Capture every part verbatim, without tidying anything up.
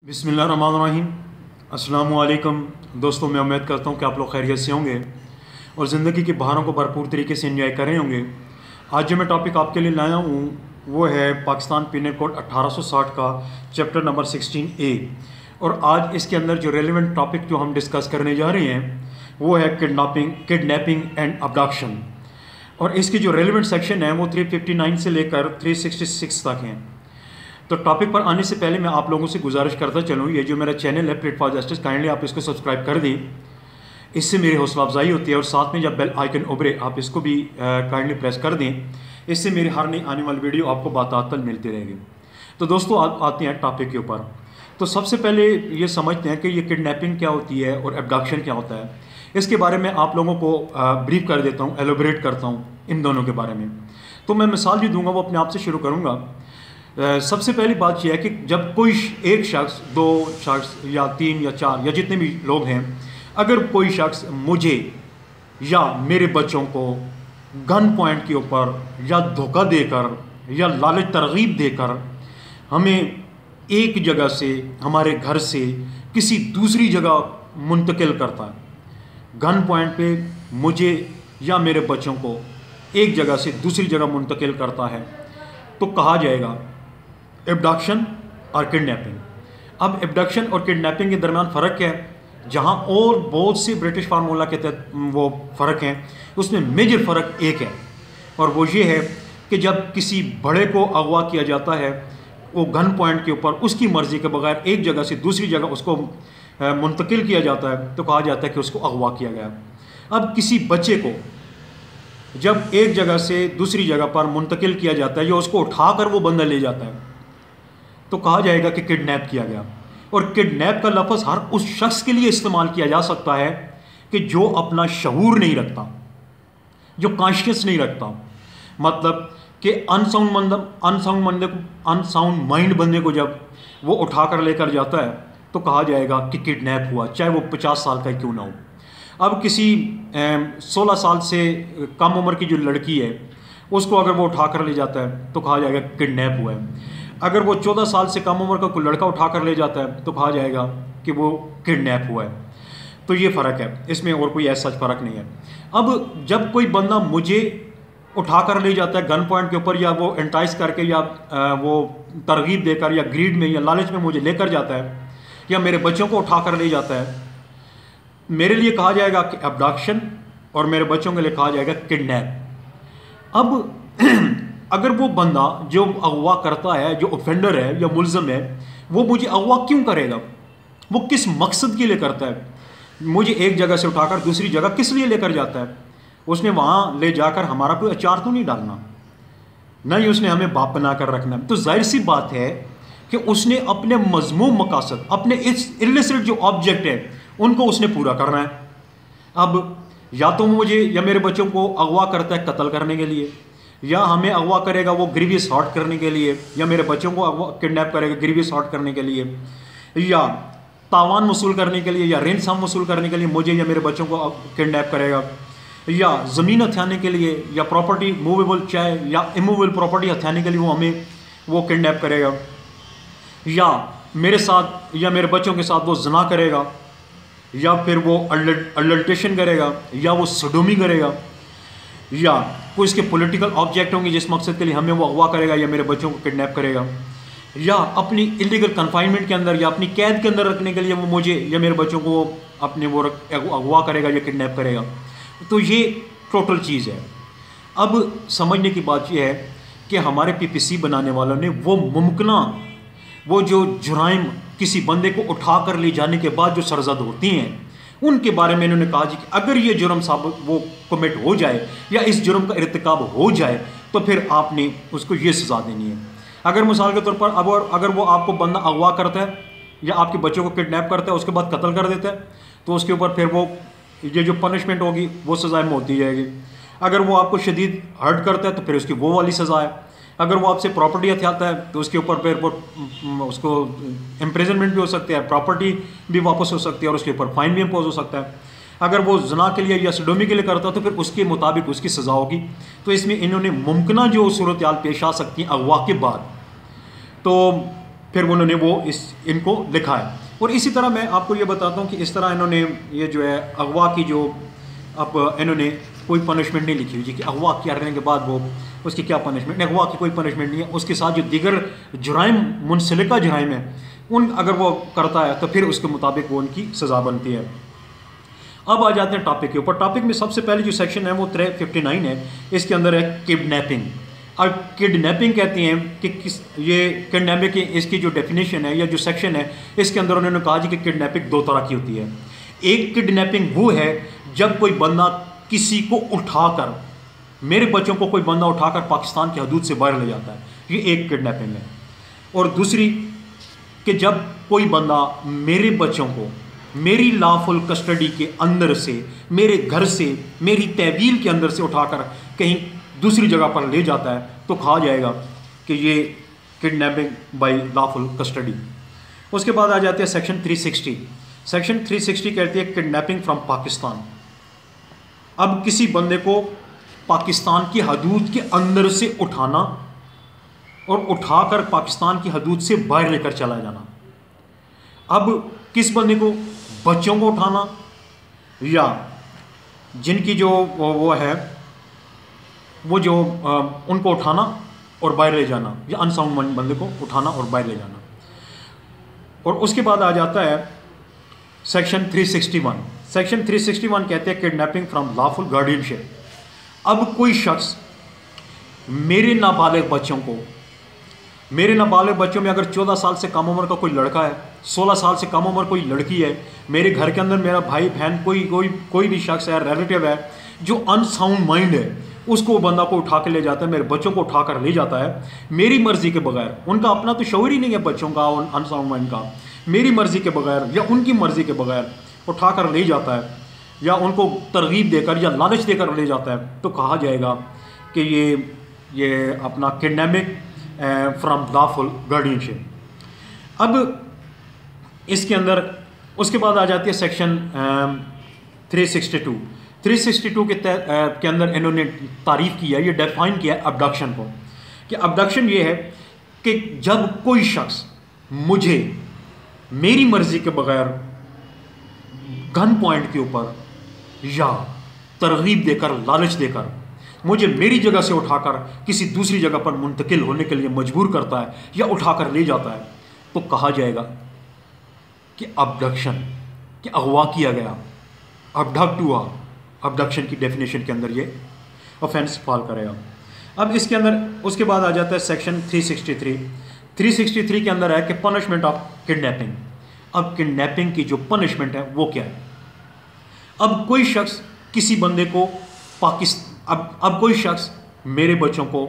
बिस्मिल्लाहिर्रहमानिर्रहीम। अस्सलामु अलैकुम दोस्तों, मैं उम्मीद करता हूँ कि आप लोग खैरियत से होंगे और ज़िंदगी की बहारों को भरपूर तरीके से एंजॉय कर रहे होंगे। आज जो मैं टॉपिक आपके लिए लाया हूँ वो है पाकिस्तान पीनल कोड अठारह सौ साठ का चैप्टर नंबर सिक्सटीन ए। और आज इसके अंदर जो रेलिवेंट टॉपिक जो हम डिस्कस करने जा रहे हैं वो है किडनैपिंग किडनैपिंग एंड अबडक्शन। और इसकी जो रेलिवेंट सेक्शन है वो तीन सौ उनसठ से लेकर तीन सौ छियासठ तक हैं। तो टॉपिक पर आने से पहले मैं आप लोगों से गुजारिश करता चलूँ, ये जो मेरा चैनल है प्लेट फॉर जस्टिस, काइंडली आप इसको सब्सक्राइब कर दें, इससे मेरी हौसला अफजाई होती है। और साथ में जब बेल आइकन उभरे आप इसको भी काइंडली प्रेस कर दें, इससे मेरी हर नई आने वाली वीडियो आपको बातातल मिलती रहेगी। तो दोस्तों आ, आते हैं टॉपिक के ऊपर। तो सबसे पहले ये समझते हैं कि ये किडनैपिंग क्या होती है और एबडक्शन क्या होता है। इसके बारे में आप लोगों को ब्रीफ कर देता हूँ, एलोबरेट करता हूँ इन दोनों के बारे में। तो मैं मिसाल जो दूंगा वो अपने आप से शुरू करूँगा। Uh, सबसे पहली बात यह है कि जब कोई एक शख्स, दो शख्स या तीन या चार या जितने भी लोग हैं, अगर कोई शख्स मुझे या मेरे बच्चों को गन पॉइंट के ऊपर या धोखा देकर या लालच तरगीब देकर हमें एक जगह से, हमारे घर से किसी दूसरी जगह मुंतकिल करता है, गन पॉइंट पे मुझे या मेरे बच्चों को एक जगह से दूसरी जगह मुंतकिल करता है, तो कहा जाएगा एबडक्शन और किडनैपिंग। अब एबडक्शन और किडनैपिंग के दरमियान फ़र्क है, जहां और बहुत से ब्रिटिश फार्मूला के तहत वो फ़र्क हैं, उसमें मेजर फ़र्क एक है और वो ये है कि जब किसी बड़े को अगवा किया जाता है वो गन पॉइंट के ऊपर उसकी मर्ज़ी के बगैर एक जगह से दूसरी जगह उसको मुंतकिल किया जाता है, तो कहा जाता है कि उसको अगवा किया गया। अब किसी बच्चे को जब एक जगह से दूसरी जगह पर मुंतकिल किया जाता है या उसको उठाकर वो बंदा ले जाता है, तो कहा जाएगा कि किडनैप किया गया। और किडनैप का लफ्ज़ हर उस शख्स के लिए इस्तेमाल किया जा सकता है कि जो अपना शऊर नहीं रखता, जो कॉन्शियस नहीं रखता, मतलब कि अनसाउंड मंद अनसाउंड बंदे को अनसाउंड माइंड बंदे को जब वो उठा कर लेकर जाता है तो कहा जाएगा कि किडनैप हुआ, चाहे वो पचास साल का क्यों ना हो। अब किसी सोलह साल से कम उम्र की जो लड़की है उसको अगर वो उठा कर ले जाता है तो कहा जाएगा किडनैप हुआ है। अगर वो चौदह साल से कम उम्र का कोई लड़का उठा कर ले जाता है तो कहा जाएगा कि वो किडनैप हुआ है। तो ये फ़र्क है, इसमें और कोई ऐसा फ़र्क नहीं है। अब जब कोई बंदा मुझे उठा कर ले जाता है गन पॉइंट के ऊपर, या वो एंटाइस करके या वो तरगीब देकर या ग्रीड में या लालच में मुझे लेकर जाता है, या मेरे बच्चों को उठा कर ले जाता है, मेरे लिए कहा जाएगा कि एबडक्शन और मेरे बच्चों के लिए कहा जाएगा किडनैप। अब अगर वो बंदा जो अगवा करता है, जो ऑफेंडर है या मुल्ज़म है, वो मुझे अगवा क्यों करेगा, वो किस मकसद के लिए करता है, मुझे एक जगह से उठाकर दूसरी जगह किस लिए लेकर जाता है, उसने वहाँ ले जाकर हमारा कोई अचार तो नहीं डालना, ना ही उसने हमें बाप बना कर रखना। तो जाहिर सी बात है कि उसने अपने मज़मूम मकासद, अपने इस इलिसिट जो ऑब्जेक्ट है उनको उसने पूरा करना है। अब या तो मुझे या मेरे बच्चों को अगवा करता है कत्ल करने के लिए, या हमें अगवा करेगा वो ग्रीवियस हर्ट करने के लिए, या मेरे बच्चों को अगवा किडनैप करेगा ग्रीवियस हर्ट करने के लिए, या तावान वसूल करने के लिए, या रेंसम वसूल करने के लिए मुझे या मेरे बच्चों को किडनैप करेगा, या ज़मीन हथियाने के लिए, या प्रॉपर्टी मूवेबल चाहे या इमूवेबल प्रॉपर्टी हथियाने के लिए वो हमें वो किडनैप करेगा, या मेरे साथ या मेरे बच्चों के साथ वो जना करेगा, या फिर वो अडल्टेशन करेगा, या वो सडोमी करेगा, या कोई इसके पॉलिटिकल ऑब्जेक्ट होंगे जिस मकसद के लिए हमें वो अगवा करेगा या मेरे बच्चों को किडनैप करेगा, या अपनी इलीगल कन्फाइनमेंट के अंदर या अपनी कैद के अंदर रखने के लिए वो मुझे या मेरे बच्चों को अपने वो अगवा करेगा या किडनैप करेगा। तो ये टोटल चीज़ है। अब समझने की बात यह है कि हमारे पी पी सी बनाने वालों ने वो मुमकिना वो जो जुराइम किसी बंदे को उठा कर ले जाने के बाद जो सरजद होती हैं उनके बारे में इन्होंने कहा जी कि अगर ये जुर्म साबित वो कमिट हो जाए या इस जुर्म का इर्तिकाब हो जाए तो फिर आपने उसको ये सज़ा देनी है। अगर मिसाल के तौर पर अब अगर वो आपको बंदा अगवा करता है या आपके बच्चों को किडनैप करता है, उसके बाद कत्ल कर देता है, तो उसके ऊपर फिर वो ये जो पनिशमेंट होगी वो सज़ा में होती जाएगी। अगर वो आपको शदीद हर्ट करता है तो फिर उसकी वो वाली सज़ा है। अगर वो आपसे प्रॉपर्टी हथियाता है तो उसके ऊपर फिर वो उसको इम्प्रिजनमेंट भी हो सकता है, प्रॉपर्टी भी वापस हो सकती है और उसके ऊपर फाइन भी इम्पोज हो सकता है। अगर वो जना के लिए या सडोमी के लिए करता है तो फिर उसके मुताबिक उसकी सज़ा होगी। तो इसमें इन्होंने मुमकिना जो सूरत हाल पेश आ सकती हैं अगवा के बाद, तो फिर उन्होंने वो इस इनको लिखा है। और इसी तरह मैं आपको ये बताता हूँ कि इस तरह इन्होंने ये जो है अगवा की जो अब इन्होंने कोई पनिशमेंट नहीं लिखी हुई जी कि अगवा करने के बाद वो उसकी क्या पनिशमेंट, अगवा की कोई पनिशमेंट नहीं है। उसके साथ जो दीगर जुराइम मुनसलिका जुराइम है उन अगर वो करता है तो फिर उसके मुताबिक वो उनकी सज़ा बनती है। अब आ जाते हैं टॉपिक के ऊपर। टॉपिक में सबसे पहले जो सेक्शन है वो थ्री फिफ्टी नाइन है। इसके अंदर है किडनैपिंग। और किडनैपिंग कहती हैं कि किस ये किडनैपिंग की इसकी जो डेफिनेशन है या जो सेक्शन है इसके अंदर उन्होंने कहा जी कि किडनैपिंग दो तरह की होती है। एक किडनैपिंग वो है जब कोई बंदा किसी को उठाकर, मेरे बच्चों को कोई बंदा उठाकर पाकिस्तान की हदूद से बाहर ले जाता है, ये एक किडनैपिंग है। और दूसरी कि जब कोई बंदा मेरे बच्चों को मेरी लॉफुल कस्टडी के अंदर से, मेरे घर से, मेरी तहवील के अंदर से उठाकर कहीं दूसरी जगह पर ले जाता है तो कहा जाएगा कि ये किडनैपिंग बाय लॉफुल कस्टडी। उसके बाद आ जाते हैं section three sixty. Section three sixty कहती है किडनैपिंग फ्रॉम पाकिस्तान। अब किसी बंदे को पाकिस्तान की हदूद के अंदर से उठाना और उठाकर पाकिस्तान की हदूद से बाहर लेकर चला जाना। अब किस बंदे को, बच्चों को उठाना या जिनकी जो वो है वो जो आ, उनको उठाना और बाहर ले जाना, या अनसाउंड बंदे को उठाना और बाहर ले जाना। और उसके बाद आ जाता है section three sixty one. Section three sixty one कहते हैं किडनैपिंग फ्रॉम लॉफुल गार्डियनशिप। अब कोई शख्स मेरे नाबालिग बच्चों को, मेरे नाबालिग बच्चों में अगर चौदह साल से कम उम्र का कोई लड़का है, सोलह साल से कम उम्र कोई लड़की है, मेरे घर के अंदर मेरा भाई बहन कोई कोई कोई भी शख्स है, रिलेटिव है जो अनसाउंड माइंड है, उसको बंदा को उठा के ले जाता है, मेरे बच्चों को उठा कर ले जाता है मेरी मर्जी के बगैर। उनका अपना तो शऊर ही नहीं है बच्चों का और अनसाउंड माइंड का। मेरी मर्जी के बगैर या उनकी मर्जी के बगैर उठा कर ले जाता है या उनको तरगीब देकर या लालच देकर ले जाता है तो कहा जाएगा कि ये ये अपना किडनैपिंग फ्रॉम लॉफुल गार्डियनशिप। अब इसके अंदर उसके बाद आ जाती है section three sixty two. Three sixty two के के अंदर इन्होंने तारीफ़ किया, ये डिफाइन किया अबडक्शन को कि अबडक्शन ये है कि जब कोई शख्स मुझे मेरी मर्ज़ी के बगैर गन पॉइंट के ऊपर या तरगीब देकर, लालच देकर मुझे मेरी जगह से उठाकर किसी दूसरी जगह पर मुंतकिल होने के लिए मजबूर करता है या उठाकर ले जाता है तो कहा जाएगा कि अबडक्शन, कि अगवा किया गया, अबडक्ट हुआ। अबडक्शन की डेफिनेशन के अंदर ये ऑफेंस फॉल करेगा। अब इसके अंदर उसके बाद आ जाता है section three sixty three. Three sixty three के अंदर है कि पनिशमेंट ऑफ किडनैपिंग। अब किडनैपिंग की जो पनिशमेंट है वो क्या है। अब कोई शख्स किसी बंदे को पाकिस्तान अब अब कोई शख्स मेरे बच्चों को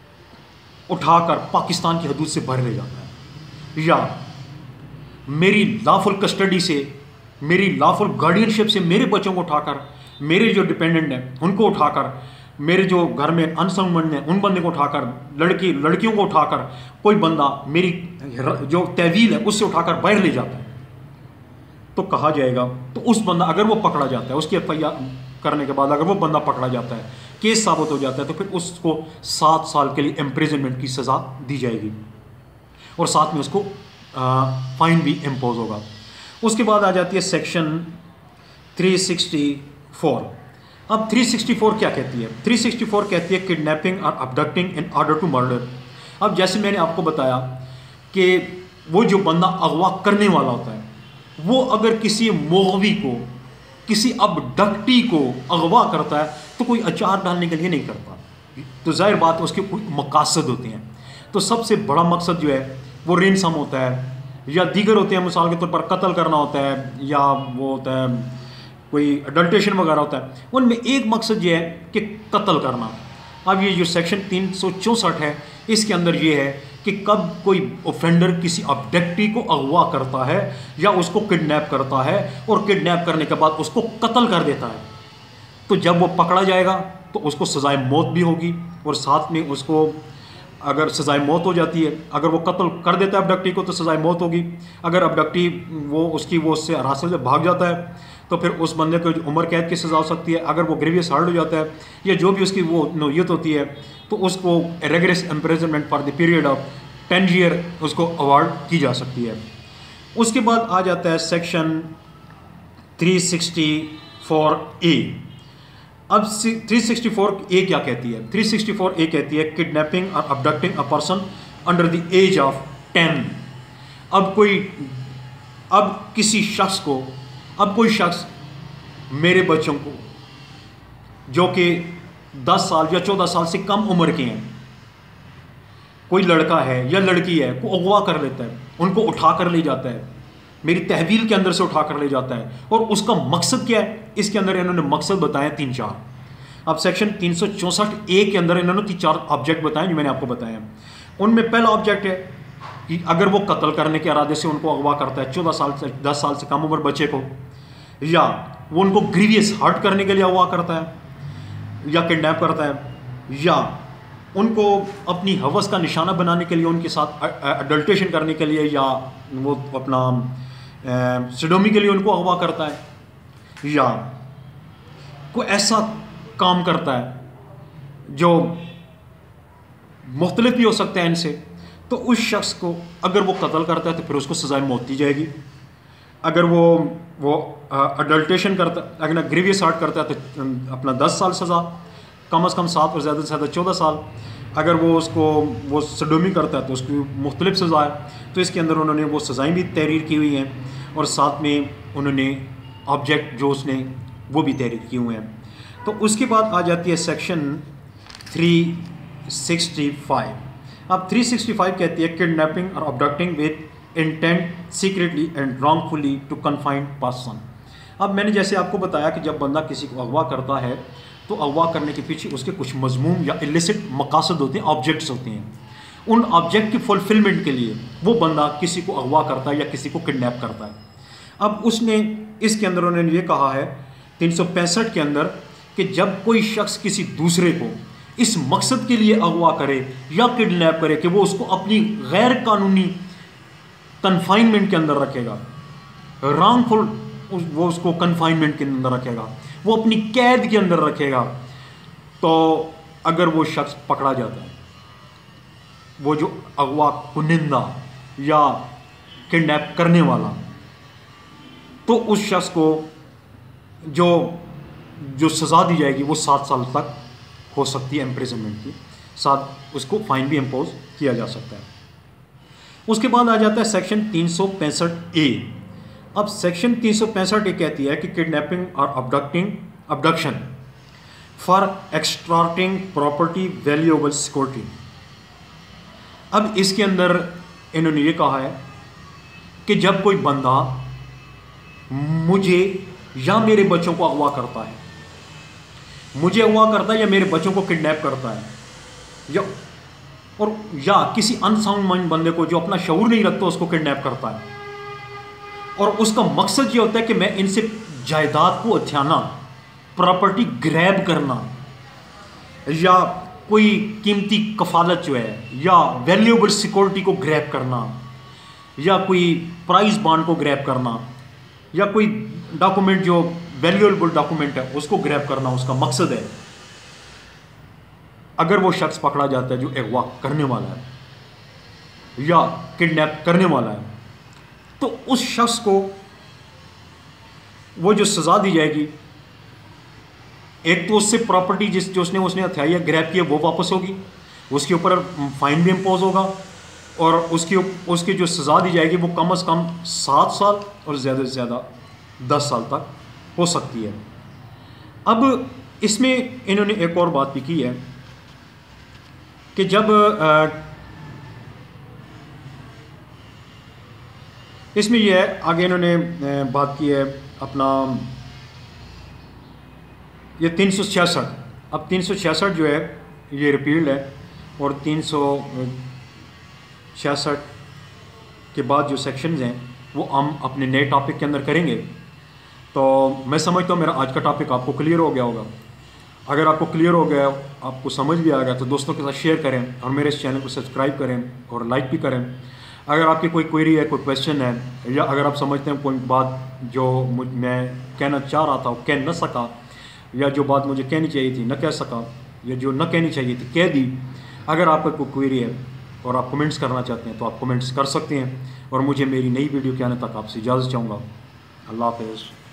उठाकर पाकिस्तान की हदूद से बाहर ले जाता है या मेरी लॉफुल कस्टडी से, मेरी लॉफुल गार्डियनशिप से मेरे बच्चों को उठाकर, मेरे जो डिपेंडेंट हैं उनको उठाकर, मेरे जो घर में अनसाउंड हैं उन बंदे को उठाकर, लड़की लड़कियों को उठाकर कोई बंदा मेरी जो तहवील है उससे उठाकर बाहर ले जाता है तो कहा जाएगा, तो उस बंदा अगर वो पकड़ा जाता है, उसकी एफ आई आर करने के बाद अगर वो बंदा पकड़ा जाता है, केस साबित हो जाता है तो फिर उसको सात साल के लिए इम्प्रिजनमेंट की सज़ा दी जाएगी और साथ में उसको आ, फाइन भी इम्पोज होगा। उसके बाद आ जाती है सेक्शन थ्री सिक्सटी फोर। अब थ्री सिक्सटी फोर क्या कहती है। थ्री सिक्सटी फोर कहती है किडनैपिंग और abducting in order to murder. अब जैसे मैंने आपको बताया कि वो जो बंदा अगवा करने वाला होता है वो अगर किसी मुग़वी को, किसी अबडक्टी को अगवा करता है तो कोई अचार डालने के लिए नहीं करता, तो जाहिर बात उसके कोई मकासद होते हैं। तो सबसे बड़ा मकसद जो है वो रेंसम होता है या दीगर होते हैं, मिसाल के तौर पर कत्ल करना होता है या वो होता है कोई अडल्ट्रेशन वगैरह होता है। उनमें एक मकसद ये है कि कत्ल करना। अब ये जो सेक्शन तीन सौ चौंसठ है इसके अंदर ये है कि कब कोई ऑफेंडर किसी अबडक्टी को अगवा करता है या उसको किडनैप करता है और किडनैप करने के बाद उसको कत्ल कर देता है तो जब वो पकड़ा जाएगा तो उसको सज़ाए मौत भी होगी और साथ में उसको अगर सज़ाए मौत हो जाती है, अगर वो कत्ल कर देता है अबडक्टी को तो सज़ाए मौत होगी। अगर अबडक्टी वो उसकी वो उससे हिरासत से भाग जाता है तो फिर उस बंदे को उम्र कैद की सज़ा हो सकती है। अगर वो ग्रेवियस हार्ट हो जाता है या जो भी उसकी वो नोयत होती है तो उसको regular imprisonment for the period of ten year उसको अवार्ड की जा सकती है। उसके बाद आ जाता है section three sixty four A. अब थ्री सिक्सटी फोर ए क्या कहती है? थ्री सिक्सटी फोर ए कहती है किडनैपिंग और abducting a person under the age of ten. अब कोई अब किसी शख्स को अब कोई शख्स मेरे बच्चों को जो कि दस साल या चौदह साल से कम उम्र के हैं, कोई लड़का है या लड़की है, को अगवा कर लेता है, उनको उठा कर ले जाता है, मेरी तहवील के अंदर से उठा कर ले जाता है, और उसका मकसद क्या है? इसके अंदर इन्होंने मकसद बताए तीन चार। अब सेक्शन तीन सौ चौंसठ ए के अंदर इन्होंने तीन चार ऑब्जेक्ट बताए जो मैंने आपको बताया। उनमें पहला ऑब्जेक्ट है कि अगर वो कत्ल करने के इरादे से उनको अगवा करता है चौदह साल से दस साल से कम उम्र बच्चे को, या वो उनको ग्रीवियस हर्ट करने के लिए अगवा करता है या किडनैप करता है, या उनको अपनी हवस का निशाना बनाने के लिए उनके साथ अडल्टेशन करने के लिए, या वो अपना सिडोमी के लिए उनको अगवा करता है, या कोई ऐसा काम करता है जो मुख्तलिफ भी हो सकता है इनसे, तो उस शख्स को अगर वो कत्ल करता है तो फिर उसको सज़ाए मौत दी जाएगी। अगर वो वो अडल्टेशन करता, अगर ग्रीवियस हर्ट करता है तो अपना दस साल सज़ा, कम अज़ कम सात और ज़्यादा से ज़्यादा चौदह साल। अगर वो उसको वो सडोमी करता है तो उसकी मुख्तलिफ सज़ा है। तो इसके अंदर उन्होंने वो सज़ाएँ भी तहरीर की हुई हैं और साथ में उन्होंने ऑब्जेक्ट जो उसने वो भी तहरीर किए हुए हैं। तो उसके बाद आ जाती है सेक्शन थ्री सिक्सटी फाइव। अब थ्री सिक्सटी फाइव कहती है किडनैपिंग और abducting with intent secretly and wrongfully to confined person. अब मैंने जैसे आपको बताया कि जब बंदा किसी को अगवा करता है तो अगवा करने के पीछे उसके कुछ मजमूम या इलिसिट मकासद होते हैं, ऑब्जेक्ट्स होते हैं। उन ऑब्जेक्ट की फुलफिलमेंट के लिए वो बंदा किसी को अगवा करता है या किसी को किडनैप करता है। अब उसने इसके अंदर उन्होंने ये कहा है तीन सौ पैंसठ के अंदर कि जब कोई शख्स किसी दूसरे को इस मकसद के लिए अगवा करे या किडनैप करे कि वो उसको अपनी गैर कानूनी कन्फाइनमेंट के अंदर रखेगा, रॉन्गफुल वो उसको कन्फाइनमेंट के अंदर रखेगा, वो अपनी कैद के अंदर रखेगा, तो अगर वो शख्स पकड़ा जाता है, वो जो अगवा कुनिंदा या किडनैप करने वाला, तो उस शख्स को जो जो सज़ा दी जाएगी वो सात साल तक हो सकती है इम्प्रिजनमेंट की, साथ उसको फाइन भी इम्पोज किया जा सकता है। उसके बाद आ जाता है सेक्शन तीन सौ पैंसठ ए। अब सेक्शन तीन सौ पैंसठ ए कहती है कि किडनैपिंग और abducting abduction for extracting property valuable security. अब इसके अंदर इन्होंने ये कहा है कि जब कोई बंदा मुझे या मेरे बच्चों को अगवा करता है, मुझे अगवा करता है या मेरे बच्चों को किडनैप करता है, या और या किसी अनसाउंड माइंड बंदे को जो अपना शऊर नहीं रखता उसको किडनैप करता है, और उसका मकसद ये होता है कि मैं इनसे जायदाद को हथियाना, प्रॉपर्टी ग्रैब करना, या कोई कीमती कफालत जो है या वैल्यूएबल सिक्योरिटी को ग्रैब करना, या कोई प्राइस बॉन्ड को ग्रैब करना, या कोई डॉक्यूमेंट जो वैल्यूएबल डॉक्यूमेंट है उसको ग्रैब करना उसका मकसद है। अगर वो शख्स पकड़ा जाता है जो अगवा करने वाला है या किडनैप करने वाला है, तो उस शख्स को वो जो सज़ा दी जाएगी, एक तो उससे प्रॉपर्टी जिस जो उसने उसने हथियाई या ग्रैब किया वो वापस होगी, उसके ऊपर फाइन भी इम्पोज होगा, और उसकी उसकी जो सज़ा दी जाएगी वो कम अज़ कम सात साल और ज़्यादा से ज़्यादा दस साल तक हो सकती है। अब इसमें इन्होंने एक और बात भी की है कि जब आ, इसमें यह है, आगे इन्होंने बात की है अपना ये तीन सौ छियासठ। अब तीन सौ छियासठ जो है ये रिपील्ड है, और तीन सौ छियासठ के बाद जो सेक्शंस हैं वो हम अपने नए टॉपिक के अंदर करेंगे। तो मैं समझता हूँ मेरा आज का टॉपिक आपको क्लियर हो गया होगा। अगर आपको क्लियर हो गया, आपको समझ भी आ गया, तो दोस्तों के साथ शेयर करें और मेरे इस चैनल को सब्सक्राइब करें और लाइक भी करें। अगर आपकी कोई क्वेरी है, कोई क्वेश्चन है, या अगर आप समझते हैं कोई बात जो मैं कहना चाह रहा था वो कह न सका, या जो बात मुझे कहनी चाहिए थी न कह सका, या जो न कहनी चाहिए थी कह दी, अगर आपका कोई क्वेरी है और आप कमेंट्स करना चाहते हैं तो आप कमेंट्स कर सकते हैं। और मुझे मेरी नई वीडियो के आने तक आपसे इजाज़त चाहूँगा। अल्लाह हाफ़िज़।